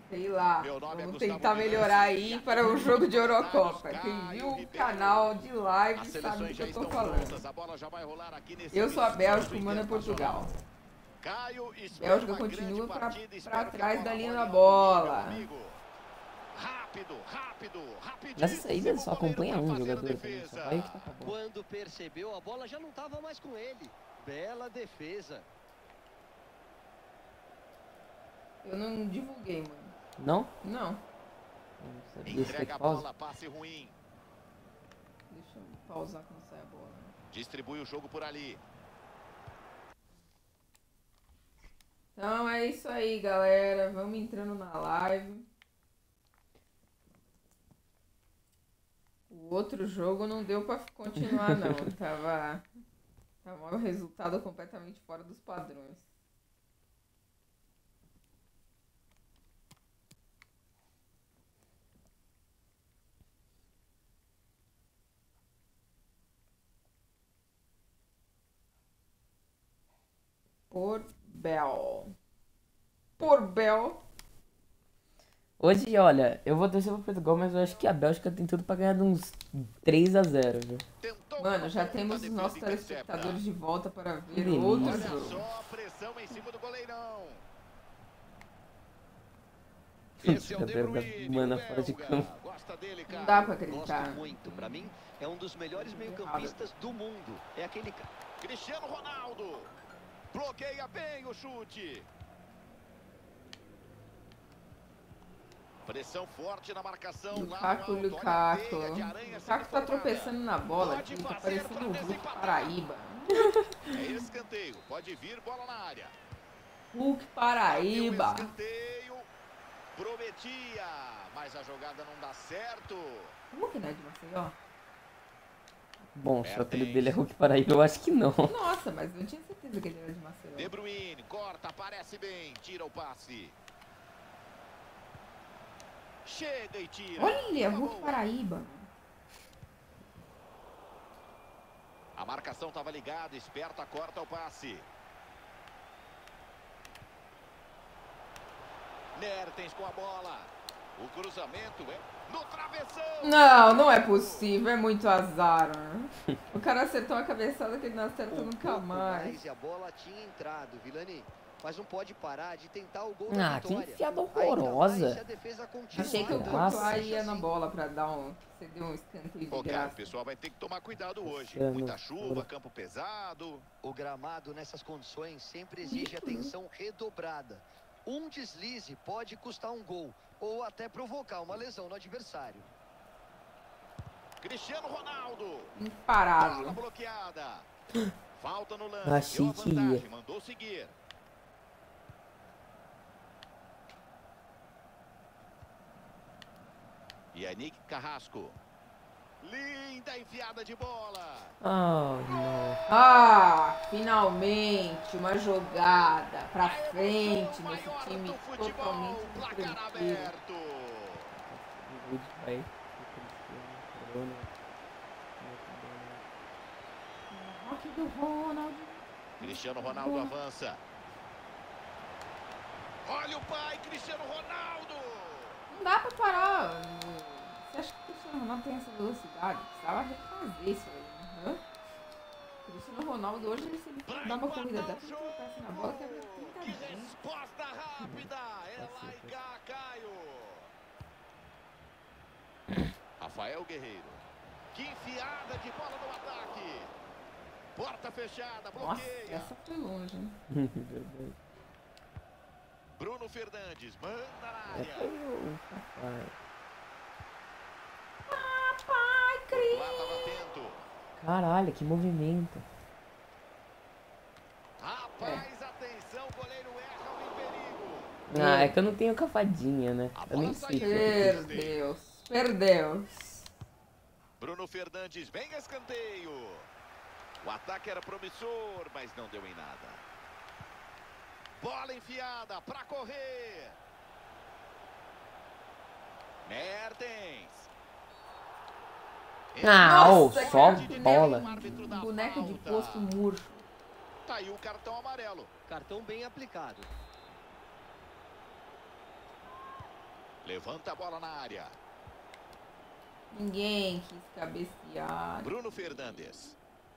Sei lá, Meu nome é vamos Gustavo tentar Minazzi, melhorar e aí aqui para o nos jogo de comentários, Eurocopa. Quem viu Caio o Ribeiro. canal de live As sabe do seleções que já eu tô estão falando. prontas, a bola já vai rolar aqui nesse Eu sou a Bélgica, amistoso o Mano é internacional. Portugal. Caio, espero Bélgica uma grande continua partida, pra espero que a trás da bola linha role da em alto nível, bola. amigo. Rápido, rápido, Nessa saída rapidíssimo só goleiro acompanha pra um fazer a jogador também, só defesa. vai que tá com a bola. Quando percebeu, a bola já não estava mais com ele. Bela defesa. Eu não divulguei, mano. Não? Não. Eu não sabia. Você Entrega quer a pausa? bola, passe ruim. Deixa eu pausar quando sai a bola. Distribui o jogo por ali. Então é isso aí, galera. Vamos entrando na live. O outro jogo não deu pra continuar, não. Tava um resultado completamente fora dos padrões. Por Bel. Hoje, olha, eu vou torcer pro Portugal, mas eu acho que a Bélgica tem tudo pra ganhar de uns 3-0, viu? Tentou Mano, já uma temos os defesa nossos intercepta. telespectadores de volta para ver delícia. outro Olha jogo. só a pressão em cima do goleirão. Esse é o De Gabriel da Bruyne, Mana o fora de belga. campo. Gosta dele, cara. Não dá pra Gosto acreditar. muito. Pra mim, é um dos melhores meio-campistas do mundo. É aquele cara. Cristiano Ronaldo. Bloqueia bem o chute. Pressão forte na marcação. Lukaku. Lukaku tá tropeçando na bola aqui, tá parecendo o Hulk Paraíba. É escanteio. Pode vir, bola na área. Hulk Bateu o Paraíba. escanteio. Prometia, mas a jogada não dá certo. Como que não é de Maceió? Bom, se o apelido dele é Hulk Paraíba, eu acho que não. Nossa, mas eu tinha certeza que ele era de Maceió. De Bruyne, corta, aparece bem, tira o passe. Chega e tira. Olha, Uma Hulk boa. Paraíba. A marcação estava ligada, esperta, corta o passe. Mertens com a bola. O cruzamento é no travessão. Não é possível, é muito azar. Né? O cara acertou uma cabeçada que ele não acerta nunca pouco mais. E a bola tinha entrado, Vilani. Mas não pode parar de tentar o gol Ah, da que vitória. enfiada Ainda mais horrorosa. se a defesa continuar Achei que o dando Nossa. Courtois ia assim. na bola pra dar um... Você deu um escanteio de Pô, cara, o graça. pessoal vai ter que tomar cuidado hoje. Luciano, Muita chuva, fora. campo pesado. O gramado nessas condições sempre exige atenção redobrada. Um deslize pode custar um gol ou até provocar uma lesão no adversário. Cristiano Ronaldo. Bola Imparável. bloqueada. Falta no lance. Achei Deu a que ia. vantagem, mandou seguir. Yannick Carrasco. Linda enfiada de bola. Oh, não. Ah, finalmente uma jogada pra frente nesse Maior time do futebol, totalmente placar tranquilo. aberto. Vai. Rock do Ronald. Cristiano Ronaldo avança. Olha o pai, Cristiano Ronaldo. Não dá pra parar. Você acha que o Cristiano Ronaldo tem essa velocidade? Precisava refazer isso aí. Né? O Cristiano Ronaldo hoje, se ele for dar uma corrida dessa, ele tropeça na bola, quebra 30 Que vezes. resposta rápida. É lá e cá, Caio. Rafael Guerreiro. Que enfiada de bola no ataque. Porta fechada, Nossa, bloqueia. essa foi longe, hein? Verdade. Bruno Fernandes, manda na É, área. foi o papai. Papai, Cris! Lá tava atento. Caralho, que movimento. Rapaz, atenção, goleiro erra o perigo. Ah, é que eu não tenho cavadinha, né? Eu nem sei. Perdeu. Bruno Fernandes, bem escanteio. O ataque era promissor, mas não deu em nada. Bola enfiada para correr. Mertens. Ah, Nossa, só cara, que bola. Boneco de posto murcho. Tá aí o cartão amarelo. Cartão bem aplicado. Levanta a bola na área. Ninguém quis cabecear. Bruno Fernandes.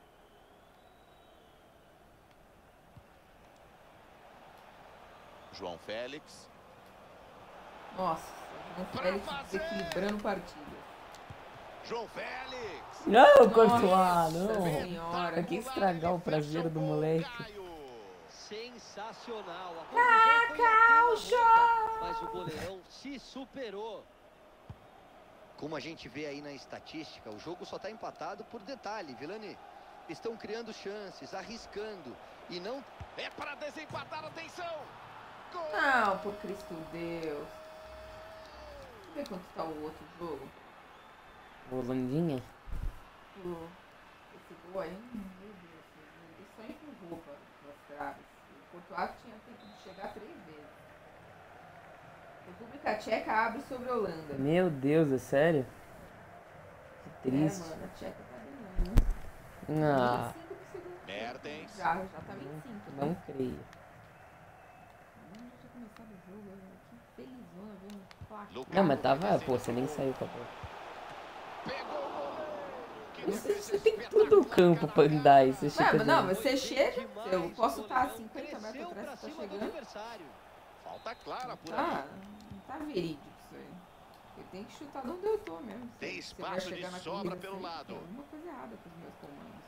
João Félix. Nossa, João Félix desequilibrando partida. João Félix. Não, Courtois, Nossa não. senhora. Pra que estragar o prazer do moleque? Sensacional. A Cacau, conclusão foi até uma mas o goleirão se superou. Como a gente vê aí na estatística, o jogo só está empatado por detalhe, Vilani. Estão criando chances, arriscando e não... É para desempatar, atenção. Gol. Não, por Cristo Deus. Deixa eu ver quanto tá o outro jogo. Holandinha? Esse gol aí, meu Deus, ele só empurrou para as traves. O Courtois tinha tempo de chegar 3 vezes. República Tcheca abre sobre a Holanda. Meu Deus, é sério? Que triste. Mano, a Tcheca tá ganhando, né? Ah, 25 do segundo tempo. Mertens. Já tá 25. não creio. Já tinha começado o jogo, né? Que felizona ver um placar. Lucas. Não, mas tava, pô, você nem saiu com a bola. Pegou o goleiro. Que Você tem todo o campo pra andar e você chega Mas não, de... mas você chega, eu posso estar 50 metros atrás, você tá chegando. Falta clara por Tá, aí. não tá verídico isso aí. Eu tenho que chutar de onde eu tô mesmo. Tem Se você vai espaço de chegar na sobra corrida pelo assim, lado. Tem alguma coisa errada com os meus comandos.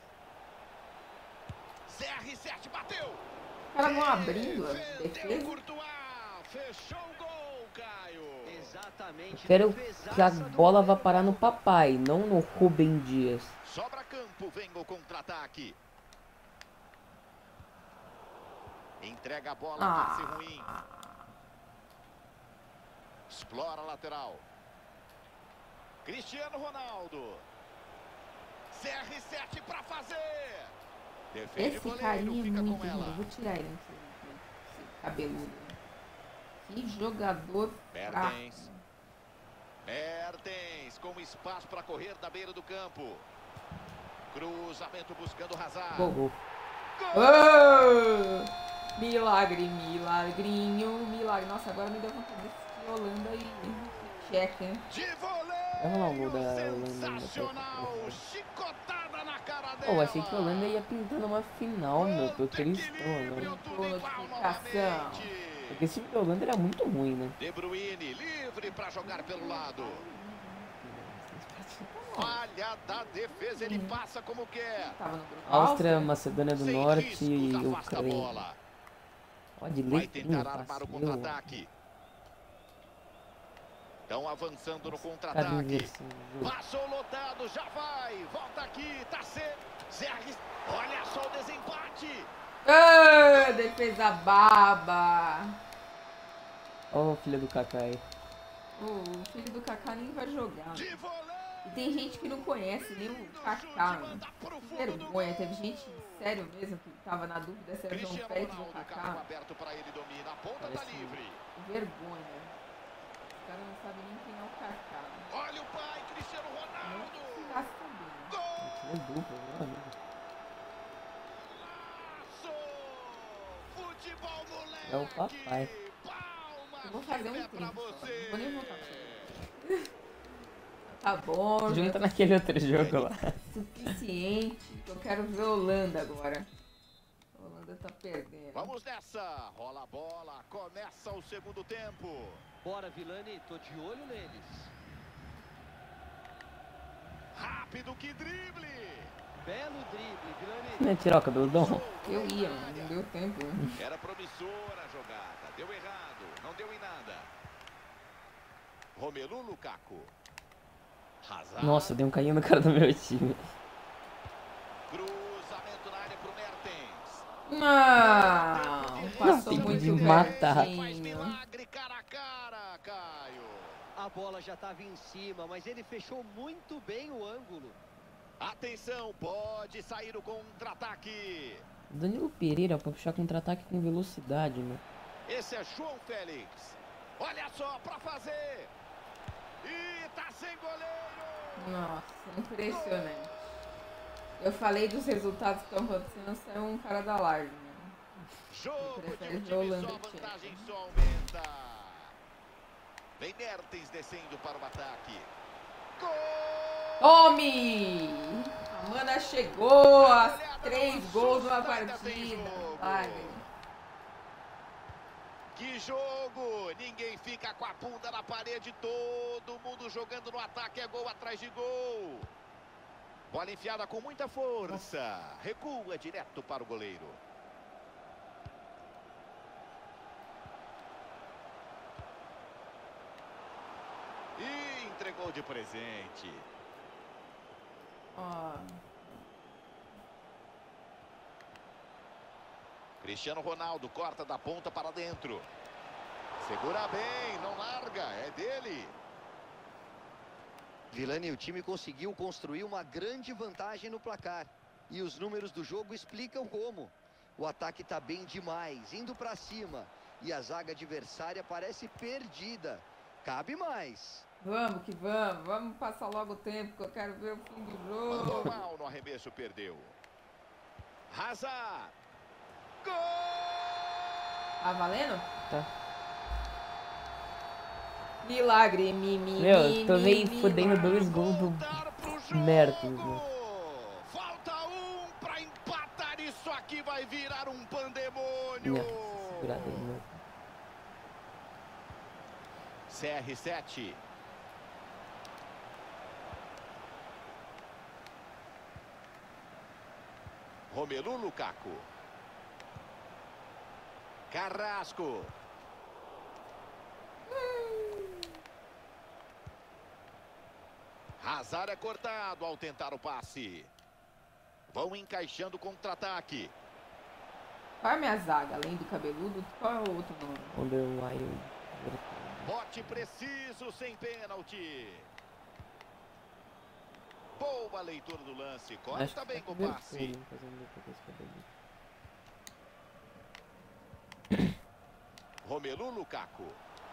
CR7 bateu. Os caras vão abrindo a Defendeu defesa. Courtois. Fechou o gol, Caio. Exatamente. Quero que a bola vá parar no papai, não no Rubem Dias. Sobra campo, vem o contra-ataque. Entrega a bola, passe ruim. Explora a lateral. Cristiano Ronaldo. CR7 pra fazer. Defende o Esse goleiro, carinha é fica muito com ruim. Eu ela. vou tirar ele esse cabeludo. Que jogador fraco. Mertens. Mertens com espaço para correr da beira do campo. Cruzamento buscando Hazard. Gol. Gol. Oh! Milagre, milagrinho, milagre. Nossa, agora me deu vontade de assistir Holanda e Tcheca, hein? De Vai rolar um gol da voleio, Holanda. sensacional. Chicotada na cara dela. Pô, achei que a Holanda ia pintar numa final, meu, porque eles estão agora. Tudo igual Notificação. novamente. Porque esse time da Holanda era muito ruim, né? De Bruyne, livre para jogar pelo lado. Falha da defesa, ele passa como quer. Tava no grupo. Áustria, Macedônia do Sem Norte riscos, e afasta a Ucrânia. bola. Pode Vai ler tentar armar o contra-ataque. Estão avançando no contra-ataque. Passou lotado, já vai. Volta aqui, tá certo. Olha só o desempate. Ah, defesa baba. Ó, o filho do Kaká aí. O filho do Kaká nem vai jogar. De voleio. E tem gente que não conhece nem o Kaká, mano. Que vergonha. Teve gente, sério mesmo, que tava na dúvida se era João Cristiano Félix ou Ronaldo, Kaká. campo aberto para ele, domina. A ponta tá Parece livre. Que vergonha. Os caras não sabem nem quem é o Kaká. Olha o pai, Cristiano Não Ronaldo. se gasta bem. Gol! É duplo, né? Futebol, moleque! É o papai. Palmas Eu vou fazer um de pé tempo pra só. você. Não vou nem voltar pra você. Tá bom, Junta já naquele outro jogo lá. suficiente. Eu quero ver a Holanda agora. A Holanda tá perdendo. Vamos nessa! Rola a bola, começa o segundo tempo. Bora, Vilani, tô de olho neles. Rápido, que drible! Belo drible, Vilani. Não ia tirar o cabeludão? Eu ia, mas não deu tempo. Né? Era promissora a jogada, deu errado, não deu em nada. Romelu Lukaku. Hazard. Nossa, deu um carinho no cara do meu time. Cruzamento na área pro Mertens. Não, passou tem que muito matar. Faz pertinho. milagre cara a cara, Caio. A bola já estava em cima, mas ele fechou muito bem o ângulo. Atenção, pode sair o contra-ataque. Danilo Pereira pra puxar contra-ataque com velocidade, meu. Esse é João Félix. Olha só pra fazer. E tá sem goleiro. Nossa, impressionante. Eu falei dos resultados que estão acontecendo, saiu um cara da larga. Né? Jogo de Prefere um ver time Holanda só, e Tcheca. vantagem só aumenta. Vem Mertens descendo para o ataque. Gol! Tome! A Mana chegou a 3 gols numa partida. Vai, velho. Que jogo! Ninguém fica com a bunda na parede. Todo mundo jogando no ataque. É gol atrás de gol. Bola enfiada com muita força. Recua direto para o goleiro. E entregou de presente. Ó. Cristiano Ronaldo corta da ponta para dentro. Segura bem, não larga, é dele. Vilani, o time conseguiu construir uma grande vantagem no placar. E os números do jogo explicam como. O ataque está bem demais, indo para cima. E a zaga adversária parece perdida. Cabe mais. Vamos que vamos. Vamos passar logo o tempo que eu quero ver o fim do Mandou jogo. mal no arremesso, perdeu. Hazard. Gol! Tá valendo? Tá. Milagre, Meu, eu tô meio fodendo 2 gols do Voltar pro jogo. Mertens, né? Falta um pra empatar. Isso aqui vai virar um pandemônio. Segurada aí, né? CR7. Romelu Lukaku. Carrasco. Hazard é cortado ao tentar o passe. Vão encaixando o contra-ataque. Qual é a minha zaga? Além do cabeludo, qual é o outro nome? Underwild. Bote preciso, sem pênalti. Boa leitura do lance. Corta bem com o passe. Romelu Lukaku.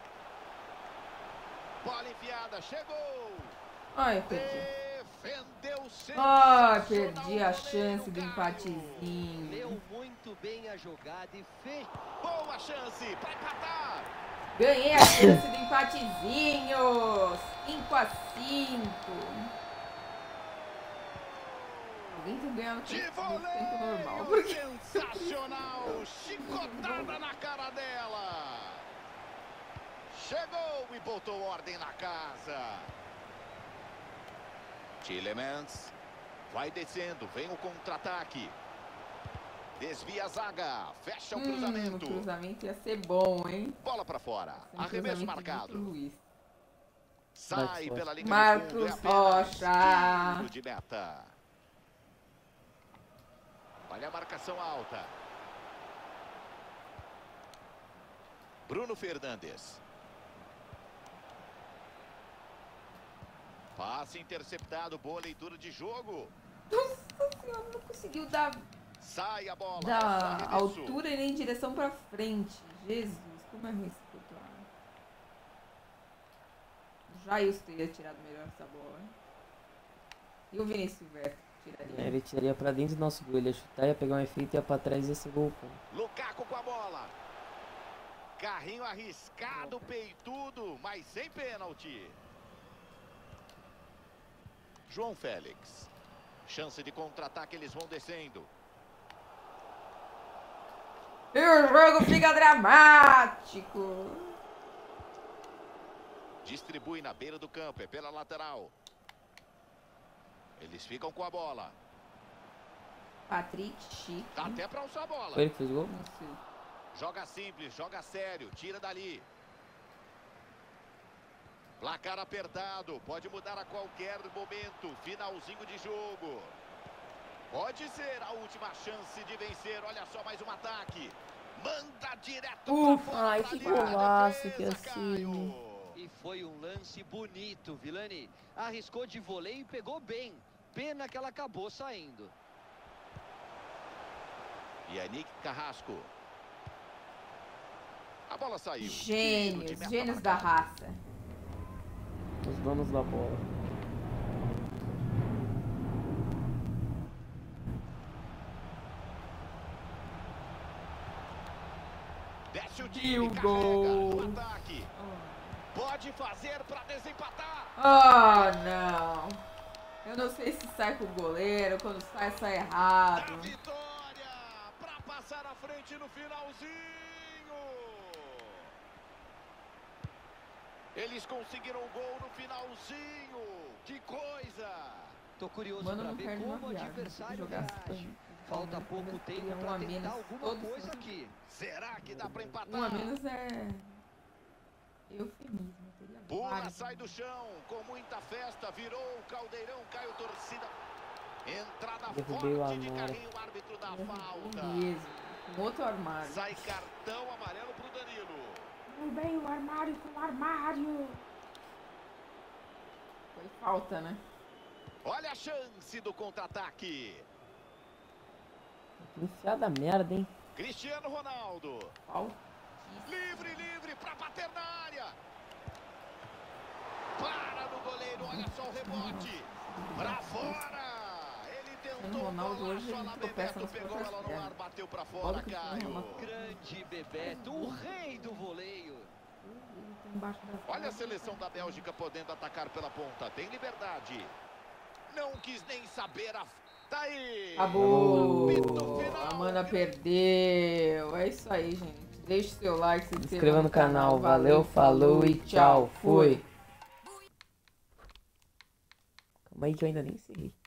Bola enfiada, chegou. Ai, eu perdi. Defendeu Ai, sensacional perdi a o chance do Lukaku. empatezinho. Leu muito bem a jogada e fez. Boa chance para empatar. Ganhei a chance do empatezinho. 5-5. Alguém tem ganhado De tempo normal. voleio, Porque sensacional. Chicotada na cara dela. Chegou e botou ordem na casa. Tielemans vai descendo, vem o contra-ataque. Desvia a zaga, fecha o cruzamento. O cruzamento ia ser bom, hein? Bola para fora, Um arremesso cruzamento marcado. de Luiz. Sai Marcos pela linha Marcos de fundo, é apenas Rocha. tiro de meta. Olha a marcação alta. Bruno Fernandes. Passe interceptado, boa leitura de jogo. Nossa senhora, não conseguiu dar Sai a bola. é só arremesso. altura e nem direção pra frente. Jesus, como é ruim esse futuro. Já eu teria tirado melhor essa bola, hein? E o Vinícius Silvestre tiraria. Ele tiraria pra dentro do nosso gol, ele ia chutar, ia pegar um efeito, ia pra trás e ia ser gol. Lukaku com a bola. Carrinho arriscado, peitudo, mas sem pênalti. João Félix. Chance de contra-ataque, eles vão descendo. E o jogo fica dramático. Distribui na beira do campo, é pela lateral. Eles ficam com a bola. Patrick, chique. Dá até pra usar a bola. Foi ele que fez o gol? Não sei. Joga simples, joga sério, tira dali. Placar apertado, pode mudar a qualquer momento. Finalzinho de jogo. Pode ser a última chance de vencer. Olha só, mais um ataque. Manda direto pra fora. Ai, pra que linha da golaço defesa, que assim. Caio. E foi um lance bonito, Vilani. Arriscou de voleio e pegou bem. Pena que ela acabou saindo. Yannick Carrasco. A bola saiu. Tiro de Gênios, meta gênios da marcado. raça. Os donos da bola. Desce o E time, o carrega gol. no ataque. Pode pode fazer para desempatar. Oh, não. Eu não sei se sai com o goleiro, quando sai errado. Da vitória para passar à frente no finalzinho. Eles conseguiram o gol no finalzinho. Que coisa! Tô curioso Mano, para não ver perde uma como o viagem. adversário Jogar reage. Falta pouco tempo um para a tentar menos. alguma Todos coisa aqui. Será que dá para empatar? Um a menos é eufemismo. Teria Pula, vários, sai né? do chão, com muita festa, virou o caldeirão, caiu torcida. Entrada Derrubei o forte de armário. carrinho, o árbitro dá Derrubou falta. mesmo. Com outro armário. Sai cartão amarelo pro Danilo. Derrubei o armário com o armário. Foi falta, né? Olha a chance do contra-ataque. Que enfiada merda, hein? Cristiano Ronaldo. Falta. Livre, livre, pra bater na área. Para no goleiro, olha só o rebote. Pra fora. Ele tentou Ronaldo bola, hoje só ele lá tropeça Bebeto nas pegou próprias ela no ar, pernas. bateu pra Bola fora, que Caio. Ronaldo. Grande Bebeto, o rei do voleio. Ele tá embaixo da Olha a trave. seleção da Bélgica podendo atacar pela ponta. Tem liberdade. Não quis nem saber a... Tá aí. Acabou! Apito final. A Amanda perdeu. É isso aí, gente. Deixe seu like, se Se inscreva no canal. Valeu, falou e tchau. Fui. Calma aí que eu ainda nem encerrei.